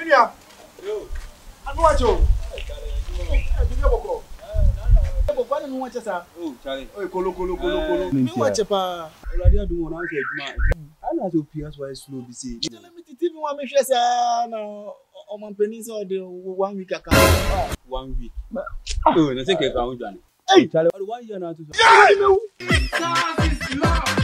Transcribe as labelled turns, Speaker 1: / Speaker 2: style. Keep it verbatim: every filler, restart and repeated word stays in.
Speaker 1: Minia. Yo. Anu wacho. Eh, bibi boko. Eh, boko ani mu wacho sa.
Speaker 2: Oh, Charlie.
Speaker 1: Oh, kolo kolo kolo kolo. Mi wacho pa.
Speaker 2: Oladi adu won answer ejuma. Ana so P S Y slow be say.
Speaker 1: Tell me the T V one me hwe sa na o man penis o de one week aka.
Speaker 2: One week. Oh, na say ke ka unjani.
Speaker 1: Hey,
Speaker 2: Charlie, one year na to.
Speaker 1: Yeah, me.